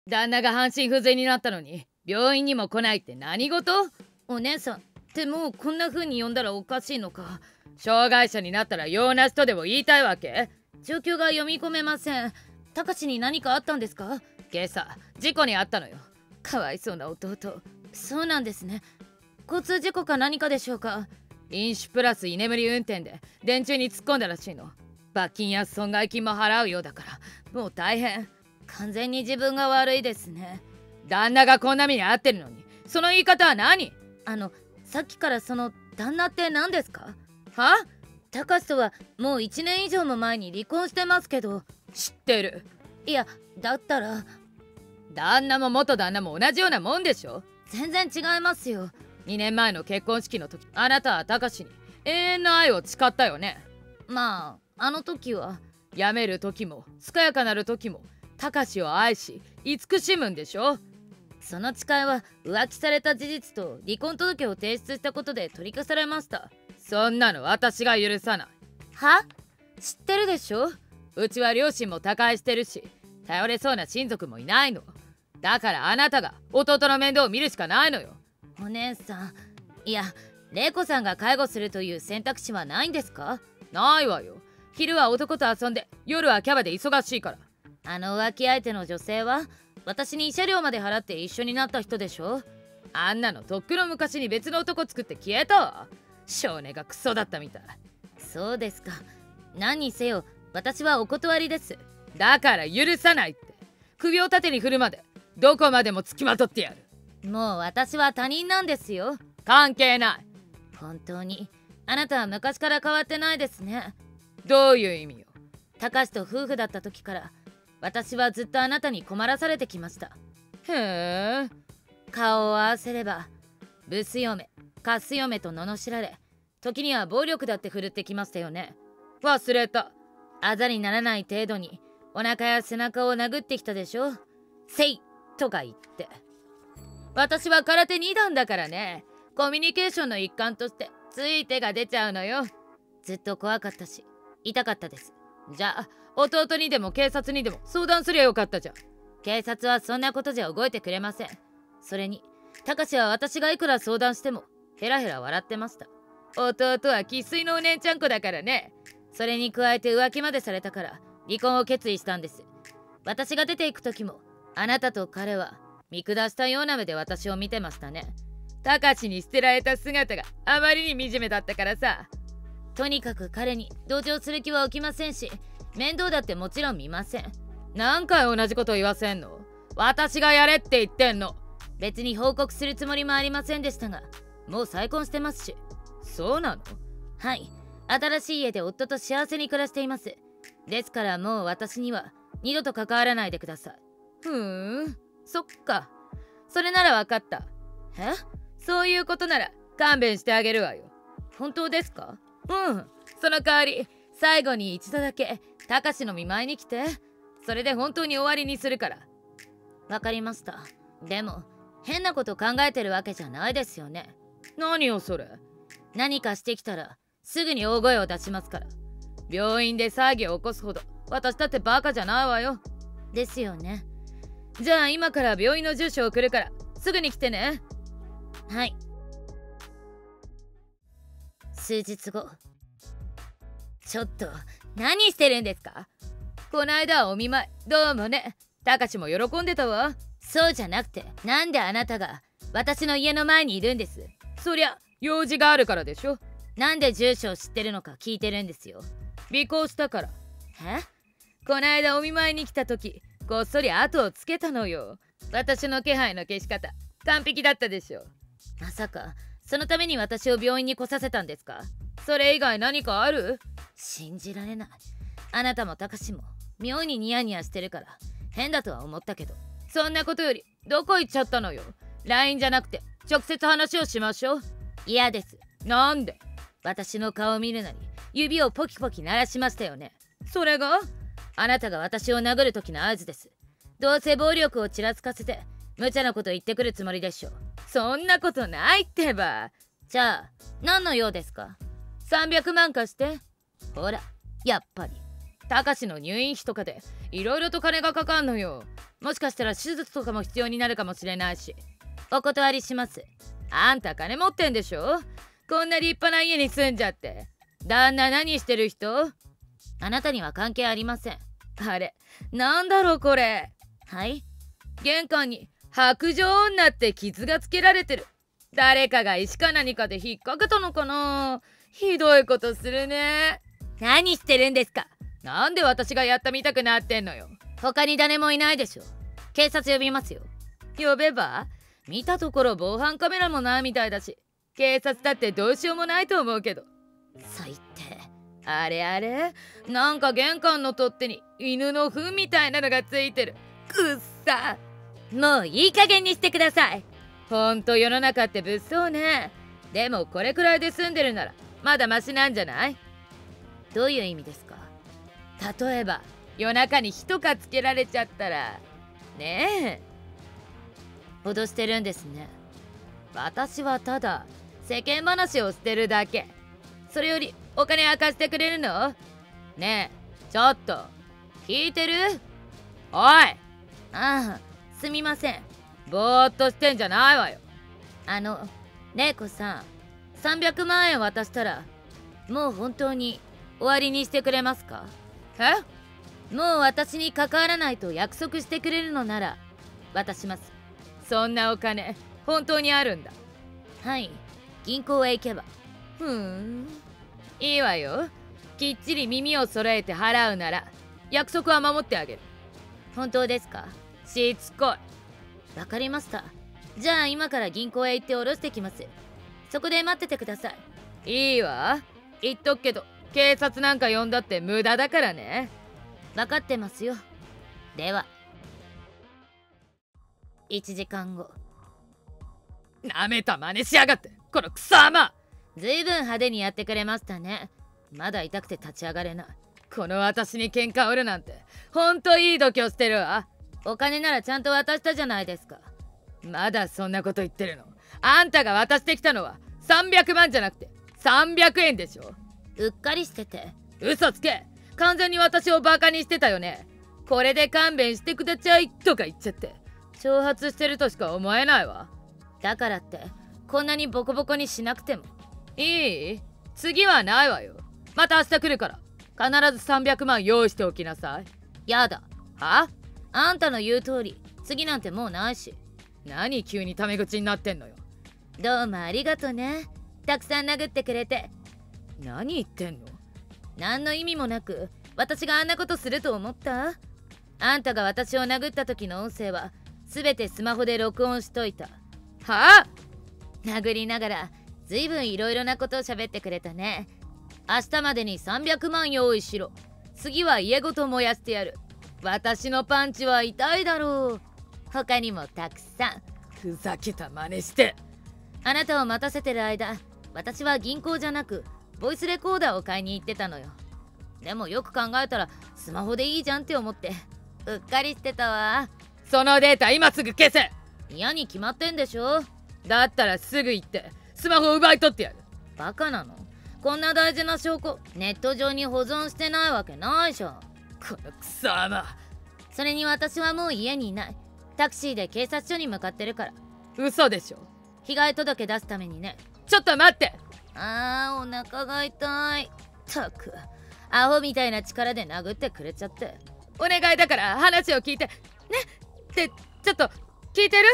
旦那が半身不随になったのに病院にも来ないって何事？ お姉さんってもうこんな風に呼んだらおかしいのか。 障害者になったら用なしとでも言いたいわけ？ 状況が読み込めません。たかしに何かあったんですか？ 今朝事故に遭ったのよ。 かわいそうな弟。そうなんですね。交通事故か何かでしょうか？ 飲酒プラス居眠り運転で電柱に突っ込んだらしいの。罰金や損害金も払うようだからもう大変。 完全に自分が悪いですね。 旦那がこんな目に遭ってるのにその言い方は何？ さっきからその旦那って何ですか？ は？ たかしとはもう1年以上も前に離婚してますけど。 知ってる。 いやだったら旦那も元旦那も同じようなもんでしょ。 全然違いますよ。 2年前の結婚式の時あなたはたかしに永遠の愛を誓ったよね。 まああの時は辞める時も健やかなる時もたかしを愛し慈しむんでしょ。 その誓いは浮気された事実と離婚届を提出したことで取り消されました。 そんなの私が許さない。 は？知ってるでしょ。 うちは両親も他界してるし頼れそうな親族もいないの。だからあなたが弟の面倒を見るしかないのよ。 お姉さん、いや玲子さんが介護するという選択肢はないんですか？ ないわよ。昼は男と遊んで夜はキャバで忙しいから。 あの浮気相手の女性は私に慰謝料まで払って一緒になった人でしょ。 あんなのとっくの昔に別の男作って消えたわ。少年がクソだったみたい。 そうですか。何にせよ私はお断りです。 だから許さないって。首を縦に振るまでどこまでもつきまとってやる。 もう私は他人なんですよ。 関係ない。 本当にあなたは昔から変わってないですね。 どういう意味よ。 たかしと夫婦だった時から私はずっとあなたに困らされてきました。 へえ。 顔を合わせればブス嫁カス嫁と罵られ、時には暴力だって振るってきましたよね。 忘れた。 あざにならない程度にお腹や背中を殴ってきたでしょ。せいとか言って。 私は空手2段だからね。コミュニケーションの一環としてつい手が出ちゃうのよ。 ずっと怖かったし痛かったです。 じゃあ弟にでも警察にでも相談すりゃよかったじゃん。 警察はそんなことじゃ動いてくれません。それにたかしは私がいくら相談してもヘラヘラ笑ってました。 弟は生粋のお姉ちゃん子だからね。 それに加えて浮気までされたから離婚を決意したんです。私が出ていく時もあなたと彼は見下したような目で私を見てましたね。 たかしに捨てられた姿があまりに惨めだったからさ。 とにかく彼に同情する気は起きませんし、面倒だってもちろん見ません。 何回同じこと言わせんの？私がやれって言ってんの。 別に報告するつもりもありませんでしたが、もう再婚してますし。 そうなの？ はい、新しい家で夫と幸せに暮らしています。ですからもう私には二度と関わらないでください。 そっか。それなら分かった。 え？ そういうことなら勘弁してあげるわよ。 本当ですか？ その代わり最後に一度だけたかしの見舞いに来て。それで本当に終わりにするから。 わかりました。でも変なこと考えてるわけじゃないですよね。 何よそれ。 何かしてきたらすぐに大声を出しますから。 病院で騒ぎを起こすほど私だってバカじゃないわよ。 ですよね。 じゃあ今から病院の住所を送るからすぐに来てね。 はい。数日後。ちょっと何してるんですか？ こないだお見舞いどうもね。たかしも喜んでたわ。 そうじゃなくて、なんであなたが私の家の前にいるんです？ そりゃ用事があるからでしょ。 なんで住所を知ってるのか聞いてるんですよ。 尾行したから。 え？ こないだお見舞いに来た時こっそり後をつけたのよ。私の気配の消し方完璧だったでしょ。 まさかそのために私を病院に来させたんですか？ それ以外何かある？ 信じられない。あなたもたかしも妙にニヤニヤしてるから変だとは思ったけど。 そんなことよりどこ行っちゃったのよ。 LINE じゃなくて直接話をしましょう。 嫌です。 なんで？ 私の顔を見るなり指をポキポキ鳴らしましたよね。 それが？ あなたが私を殴る時の合図です。どうせ暴力をちらつかせて無茶なこと言ってくるつもりでしょ。 そんなことないってば。 じゃあ何の用ですか？ 300万貸して。 ほらやっぱり。 たかしの入院費とかでいろいろと金がかかんのよ。もしかしたら手術とかも必要になるかもしれないし。 お断りします。 あんた金持ってんでしょ。こんな立派な家に住んじゃって。旦那何してる人？ あなたには関係ありません。 あれ、なんだろうこれ。 はい。 玄関に白状女って傷がつけられてる。誰かが石か何かで引っ掛けたのかな。ひどいことするね。 何してるんですか？ なんで私がやったみたくなってんのよ。 他に誰もいないでしょ。警察呼びますよ。 呼べば？見たところ防犯カメラもないみたいだし、警察だってどうしようもないと思うけど。 最低。 あれあれ、なんか玄関の取っ手に犬の糞みたいなのがついてる。くっさ。 もういい加減にしてください。 ほんと世の中って物騒ね。でもこれくらいで済んでるならまだマシなんじゃない？ どういう意味ですか？ 例えば夜中に火とかつけられちゃったらねえ。脅してるんですね。 私はただ世間話をしてるだけ。それよりお金明かしてくれるの？ねえ、ちょっと聞いてる？おい。 ああ、すみません。 ぼーっとしてんじゃないわよ。 玲子さん、300万円渡したらもう本当に終わりにしてくれますか？ え？ もう私に関わらないと約束してくれるのなら渡します。 そんなお金本当にあるんだ？ はい、銀行へ行けば。 いいわよ。きっちり耳を揃えて払うなら約束は守ってあげる。 本当ですか？ しつこい。 わかりました。じゃあ今から銀行へ行って下ろしてきます。そこで待っててください。いいわ。言っとくけど警察なんか呼んだって無駄だからね。 分かってますよ。では1時間後。 なめた真似しやがって、このクソ甘。 ずいぶん派手にやってくれましたね。まだ痛くて立ち上がれない。 この私に喧嘩売るなんてほんといい度胸してるわ。 お金ならちゃんと渡したじゃないですか。 まだそんなこと言ってるの？あんたが渡してきたのは300万じゃなくて300円でしょ。 うっかりしてて。 嘘つけ。完全に私をバカにしてたよね。これで勘弁してくださいとか言っちゃって挑発してるとしか思えないわ。 だからってこんなにボコボコにしなくても。 いい？次はないわよ。また明日来るから必ず300万用意しておきなさい。 やだ。 は？ あんたの言う通り次なんてもうないし。 何急にタメ口になってんのよ。 どうもありがとね。たくさん殴ってくれて。 何言ってんの？ 何の意味もなく私があんなことすると思った？あんたが私を殴った時の音声は全てスマホで録音しといた。 はあ？ 殴りながらずいぶんいろいろなことを喋ってくれたね。明日までに300万用意しろ。次は家ごと燃やしてやる。私のパンチは痛いだろう。他にもたくさん。 ふざけた真似して。 あなたを待たせてる間、私は銀行じゃなくボイスレコーダーを買いに行ってたのよ。でもよく考えたらスマホでいいじゃんって思ってうっかりしてたわ。 そのデータ今すぐ消せ。 嫌に決まってんでしょ。 だったらすぐ行ってスマホ奪い取ってやる。 バカなの？こんな大事な証拠ネット上に保存してないわけないじゃん。 このクソ甘。 それに私はもう家にいない。タクシーで警察署に向かってるから。 嘘でしょ。 被害届出すためにね。 ちょっと待って。 あー、お腹が痛い。ったくアホみたいな力で殴ってくれちゃって。 お願いだから話を聞いてね。ってちょっと聞いてる？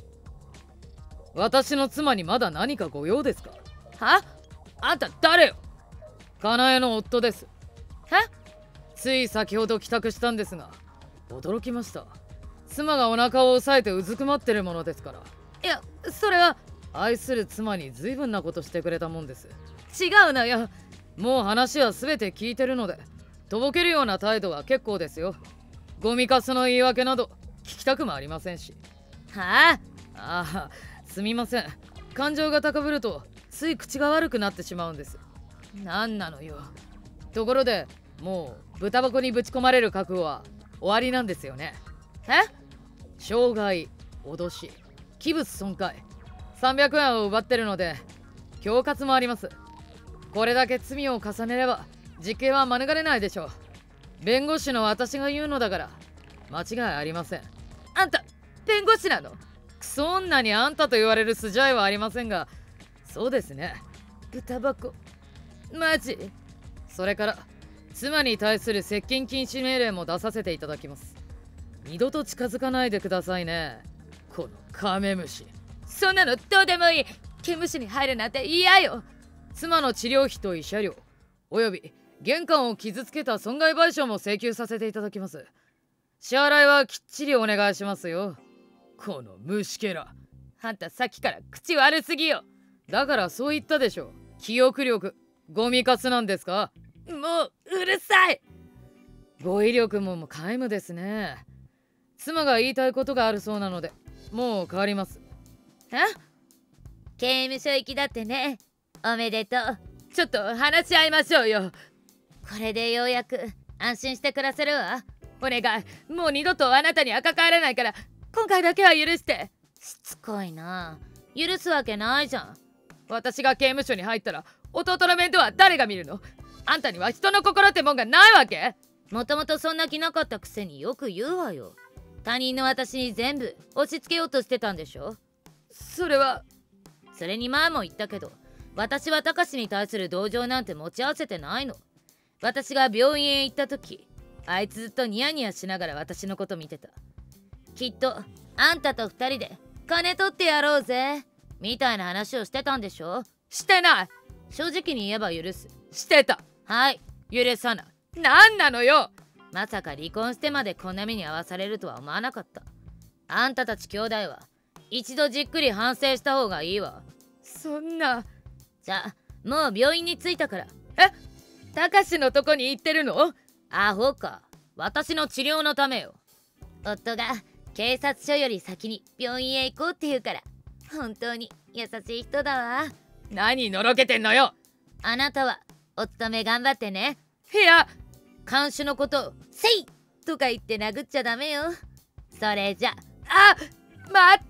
私の妻にまだ何かご用ですか？は？あんた誰よ？かなえの夫です。つい先ほど帰宅したんですが驚きました。妻がお腹を押さえてうずくまってるものですから。いや、それは愛する妻に随分なことしてくれたもんです。違うのよ。もう話は全て聞いてるのでとぼけるような態度は結構ですよ。ゴミカスの言い訳など聞きたくもありませんし。 はあ？ ああ、すみません。感情が高ぶるとつい口が悪くなってしまうんです。なんなのよ。ところでもう豚箱にぶち込まれる覚悟は終わりなんですよね。傷害、脅し、器物損壊、300円を奪ってるので恐喝もあります。これだけ罪を重ねれば実刑は免れないでしょう。 弁護士の私が言うのだから間違いありません。 あんた弁護士なの？ クソ女にあんたと言われる筋合いはありませんが、そうですね。 豚箱マジ？ それから妻に対する接近禁止命令も出させていただきます。二度と近づかないでくださいね、このカメムシ。 そんなのどうでもいい。刑務所に入るなんて嫌よ。 妻の治療費と慰謝料および玄関を傷つけた損害賠償も請求させていただきます。支払いはきっちりお願いしますよ、この虫けら。 あんたさっきから口悪すぎよ。 だからそう言ったでしょ。記憶力ゴミカスなんですか？ もううるさい。 語彙力も皆無ですね。妻が言いたいことがあるそうなのでもう変わります。 刑務所行きだってね。おめでとう。ちょっと話し合いましょうよ。これでようやく安心して暮らせるわ。お願い、もう二度とあなたには関われないから今回だけは許して。しつこいな。許すわけないじゃん。私が刑務所に入ったら弟の面倒は誰が見るの？あんたには人の心ってもんがないわけ？もともとそんな気なかったくせによく言うわよ。他人の私に全部押し付けようとしてたんでしょ？それに前も言ったけど、私はたかしに対する同情なんて持ち合わせてないの。私が病院へ行った時、あいつずっとニヤニヤしながら私のこと見てた。きっとあんたと二人で金取ってやろうぜみたいな話をしてたんでしょ？してない。正直に言えば許す。してた。はい、許さない。なんなのよ。まさか離婚してまでこんな目に遭わされるとは思わなかった。あんたたち兄弟は一度じっくり反省した方がいいわ。そんな。じゃあもう病院に着いたから。たかしのとこに行ってるの？アホか。私の治療のためよ。夫が警察署より先に病院へ行こうって言うから。本当に優しい人だわ。何のろけてんのよ。あなたはお勤め頑張ってね。いや、看守のことをせいとか言って殴っちゃダメよ。それじゃ。あ、待って。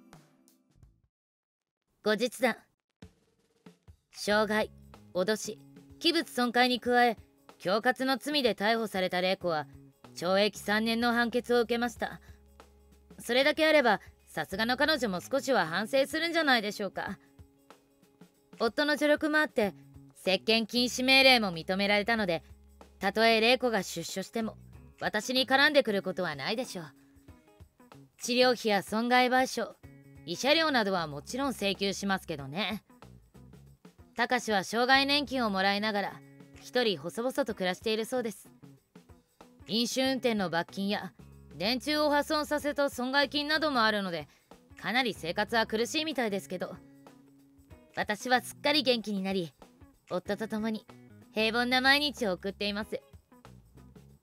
後日談。傷害、脅し、器物損壊に加え恐喝の罪で逮捕された玲子は懲役3年の判決を受けました。それだけあればさすがの彼女も少しは反省するんじゃないでしょうか。夫の助力もあって接見禁止命令も認められたので、たとえ玲子が出所しても私に絡んでくることはないでしょう。治療費や損害賠償、慰謝料などはもちろん請求しますけどね。たかしは障害年金をもらいながら一人細々と暮らしているそうです。飲酒運転の罰金や電柱を破損させた損害金などもあるので、かなり生活は苦しいみたいですけど、私はすっかり元気になり夫と共に平凡な毎日を送っています。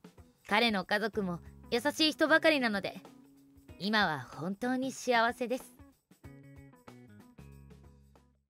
彼の家族も優しい人ばかりなので今は本当に幸せです。